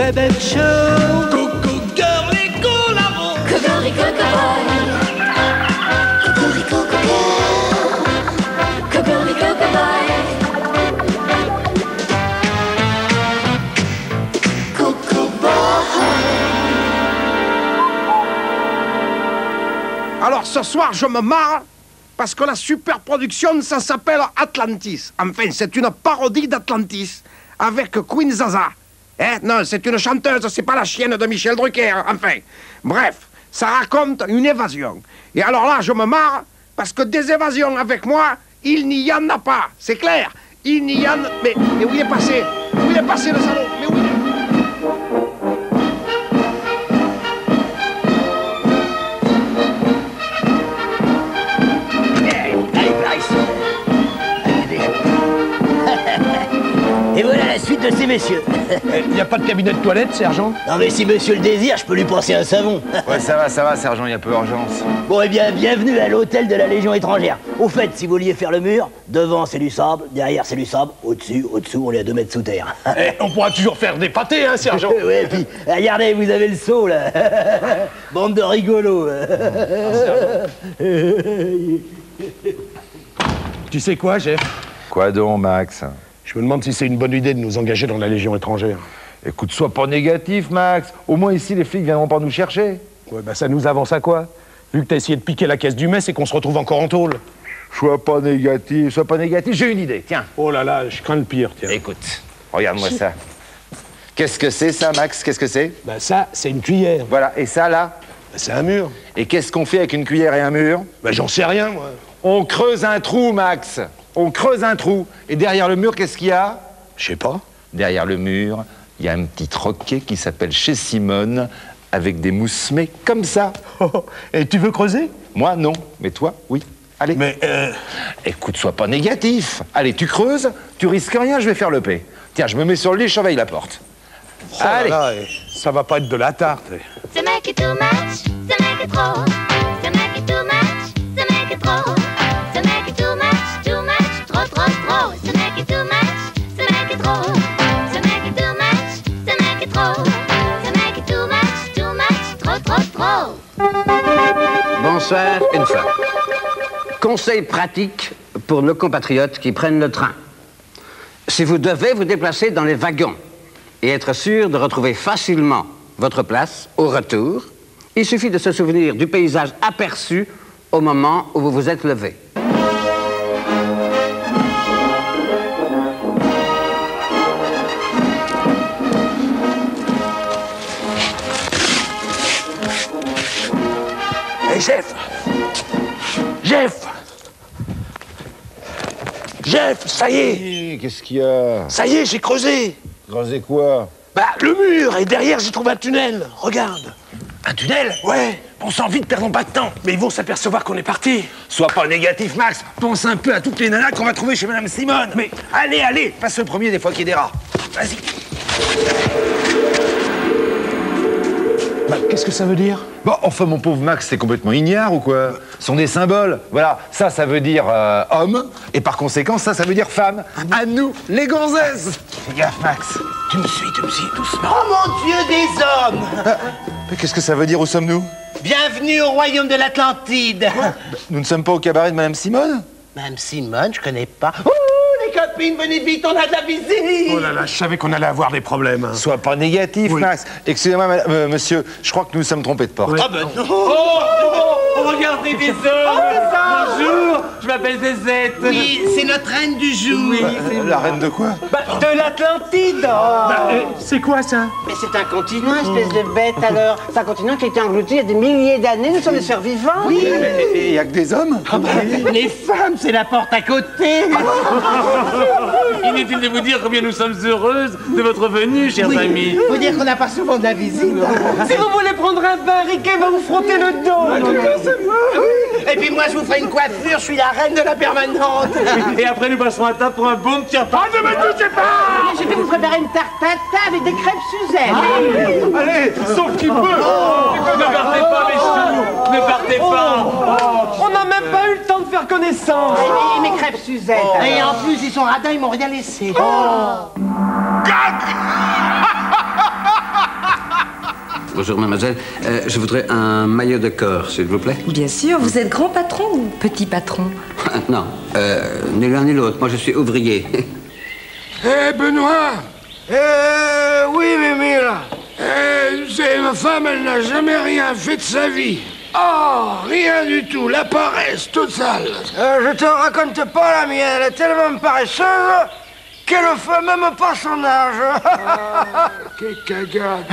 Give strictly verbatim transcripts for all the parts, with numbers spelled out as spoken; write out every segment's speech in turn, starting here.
Bébête Show. Coco Girl et Collabo. Cocorico Cowboy. Cocorico Cowboy. Cocorico Cowboy. Coco Boy. Alors ce soir, je me marre parce que la super production, ça s'appelle Atlantis. Enfin, c'est une parodie d'Atlantis avec Queen Zaza. Hein? Non, c'est une chanteuse, c'est pas la chienne de Michel Drucker. Enfin, bref, ça raconte une évasion. Et alors là, je me marre parce que des évasions avec moi, il n'y en a pas. C'est clair. Il n'y en a... Mais, mais où il est passé? Où il est passé le salaud? Mais où il est... Et voilà la suite de ces messieurs. Il n'y a pas de cabinet de toilette, sergent? Non mais si monsieur le désire, je peux lui passer un savon. Ouais, ça va, ça va, sergent, il y a peu d'urgence. Bon, eh bien, bienvenue à l'hôtel de la Légion étrangère. Au fait, si vous vouliez faire le mur, devant c'est du sable, derrière c'est du sable, au-dessus, au-dessous, on est à deux mètres sous terre. Eh, on pourra toujours faire des pâtés, hein, sergent? Ouais, puis, regardez, vous avez le seau, là. Bande de rigolos. Tu sais quoi, Jeff? Quoi donc, Max? Je me demande si c'est une bonne idée de nous engager dans la Légion étrangère. Écoute, sois pas négatif, Max. Au moins ici, les flics viendront pas nous chercher. Ouais, bah ça nous avance à quoi? Vu que t'as essayé de piquer la caisse du mess et qu'on se retrouve encore en tôle. Sois pas négatif, sois pas négatif. J'ai une idée, tiens. Oh là là, je crains le pire, tiens. Écoute, regarde-moi ça. Qu'est-ce que c'est, ça, Max? Qu'est-ce que c'est? Bah ça, c'est une cuillère. Voilà, et ça, là? Bah, c'est un mur. Et qu'est-ce qu'on fait avec une cuillère et un mur? Bah j'en sais rien, moi. On creuse un trou, Max. On creuse un trou. Et derrière le mur, qu'est-ce qu'il y a? Je sais pas. Derrière le mur, il y a un petit troquet qui s'appelle Chez Simone, avec des moussemets comme ça. Oh, et tu veux creuser? Moi, non. Mais toi, oui. Allez. Mais, euh... Écoute, sois pas négatif. Allez, tu creuses, tu risques rien, je vais faire le paix. Tiens, je me mets sur le lit, je surveille la porte. Oh Allez. là là, ça va pas être de la tarte. Ce mec est too much. Ce mec est trop. Ce mec est too much. Ce mec est trop. Ce mec est too much. Too much. Trop, trop, trop. Ce mec est too much. Ce mec est trop. Ce mec est too much. Ce mec est trop. Ce mec est too much. Too much. Trop, trop, trop. Bonsoir, une fois. Conseil pratique pour nos compatriotes qui prennent le train. Si vous devez vous déplacer dans les wagons et être sûr de retrouver facilement votre place au retour, il suffit de se souvenir du paysage aperçu au moment où vous vous êtes levé. Hé, hey, Jeff! Jeff! Jeff, ça y est! Qu'est-ce qu'il y a? Ça y est, j'ai creusé! Creusé quoi? Bah, le mur, et derrière, j'ai trouvé un tunnel. Regarde. Un tunnel? Ouais. Pensons vite, perdons pas de temps. Mais ils vont s'apercevoir qu'on est parti. Sois pas négatif, Max. Pense un peu à toutes les nanas qu'on va trouver chez Madame Simone. Mais allez, allez, passe le premier des fois qu'il y a des rats. Vas-y. Bah, qu'est-ce que ça veut dire? Bon, enfin, mon pauvre Max, c'est complètement ignare ou quoi? Ce sont des symboles. Voilà, ça, ça veut dire euh, homme, et par conséquent, ça, ça veut dire femme. À nous, les gonzesses. Fais gaffe, Max. Tu me suis, tu me suis, doucement. Oh mon Dieu des hommes! Ah, mais qu'est-ce que ça veut dire? Où sommes-nous? Bienvenue au royaume de l'Atlantide. Nous ne sommes pas au cabaret de Madame Simone? Madame Simone, je connais pas. Oh, les copines, venez vite, on a de la visite. Oh là là, je savais qu'on allait avoir des problèmes. Hein. Sois pas négatif, Oui. Max. Excusez-moi, madame- euh, monsieur, je crois que nous nous sommes trompés de porte. Ah ben non. Oh, oh, regardez des hommes. Bonjour, je m'appelle Zézette. Oui, c'est notre reine du jour. Oui, Euh, La reine de quoi? bah, de l'Atlantide. Bah, euh, c'est quoi ça? Mais c'est un continent, espèce de bête, alors. C'est un continent qui a été englouti il y a des milliers d'années. Nous sommes des survivants. Oui. Et il y a que des hommes? Les femmes, c'est la porte à côté. Inutile de vous dire combien nous sommes heureuses de votre venue, chers amis. Faut dire qu'on n'a pas souvent de la visite. Si vous voulez prendre un bain, Riquet va vous frotter le dos. Et puis moi, je vous ferai une coiffure, je suis la reine de la permanente. Et après, nous passerons à table pour un bon petit repas. Ne me touchez pas! Je vais vous préparer une tarte tatin avec des crêpes Suzette. Allez, sauf qui peut! Ne partez pas, mes choux. Ne partez pas. On n'a même pas eu le temps de faire connaissance. Et mes crêpes Suzette. Et en plus, ils sont radins, ils m'ont rien laissé. bonjour mademoiselle. Euh, je voudrais un maillot de corps, s'il vous plaît. Bien sûr, vous êtes grand patron ou petit patron? Non, euh, ni l'un ni l'autre. Moi, je suis ouvrier. Eh, Benoît. Euh, oui, Mimi, là. Eh, c'est ma femme, elle n'a jamais rien fait de sa vie. Oh, rien du tout, la paresse totale. Euh, je te raconte pas la mienne, elle est tellement paresseuse qu'elle ne fait même pas son âge. Ah, quelle cagade.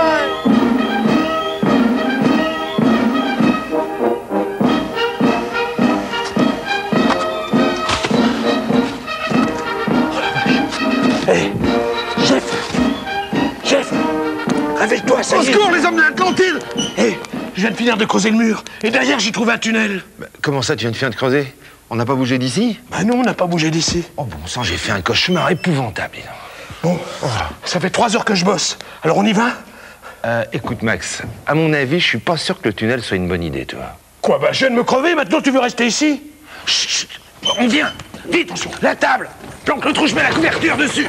Hé, chef, chef, réveille-toi, ça y est. Au secours, les hommes de l'Atlantide. Hé, je viens de finir de creuser le mur, et derrière j'y trouve un tunnel. Bah, comment ça, tu viens de finir de creuser? On n'a pas bougé d'ici? Bah non, on n'a pas bougé d'ici. Oh bon sang, j'ai fait un cauchemar épouvantable. Bon, ça fait trois heures que je bosse, alors on y va? Euh, écoute Max, à mon avis, je suis pas sûr que le tunnel soit une bonne idée, toi. Quoi, bah je viens de me crever, maintenant tu veux rester ici? Chut, chut, on vient, vite, la table. Planque le trou, je mets la couverture dessus.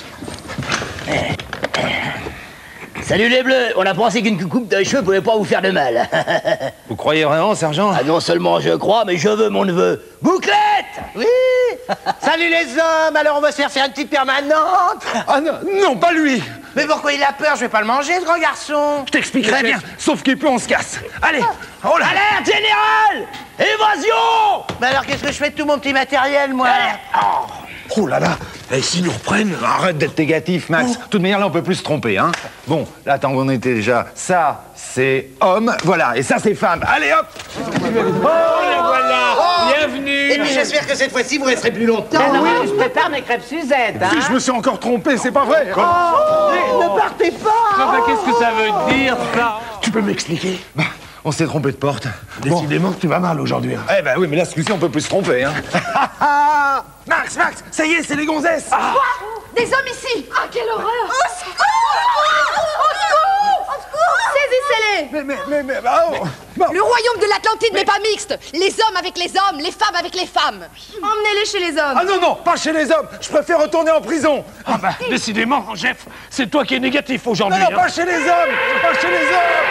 Salut les bleus, on a pensé qu'une coupe de cheveux pouvait pas vous faire de mal. Vous croyez vraiment, sergent? Ah non seulement je crois, mais je veux mon neveu. Bouclette! Oui. Salut les hommes, alors on va se faire faire une petite permanente. Ah non, non, pas lui. Mais pourquoi il a peur? Je vais pas le manger, ce grand garçon. Je t'expliquerai bien, sauf qu'il peut, on se casse. Allez, oh là. Alerte générale! Évasion! Mais alors qu'est-ce que je fais de tout mon petit matériel, moi? Oh là là, et s'ils nous reprennent? Arrête d'être négatif, Max. De toute manière, là, on peut plus se tromper, hein. Bon, là, tant qu'on était déjà... Ça, c'est homme, voilà, et ça, c'est femme. Allez, hop! Oh, la voilà. Bienvenue. Et puis j'espère que cette fois-ci vous resterez plus longtemps. Non, je prépare mes crêpes Suzette, hein. Si je me suis encore trompé, c'est pas vrai. Ne partez pas. Ah, bah, qu'est-ce que ça veut dire, ça? Tu peux m'expliquer? Bah, on s'est trompé de porte. Décidément que tu vas mal aujourd'hui. Hein. Eh ben oui, mais là, celui-ci, on peut plus se tromper, hein. Max, Max, ça y est, c'est les gonzesses. Ah. Des hommes ici! Ah, quelle horreur! Au secours! Au secours! Au secours! Saisissez-les! Mais, mais, mais, mais, bah, oh. Bon. Le royaume de l'Atlantide n'est pas mixte! Les hommes avec les hommes, les femmes avec les femmes! Emmenez-les chez les hommes! Ah non, non, pas chez les hommes. Je préfère retourner en prison. Ah bah, décidément, Jeff, c'est toi qui es négatif aujourd'hui. Non, non, hein. pas chez les hommes. Pas chez les hommes.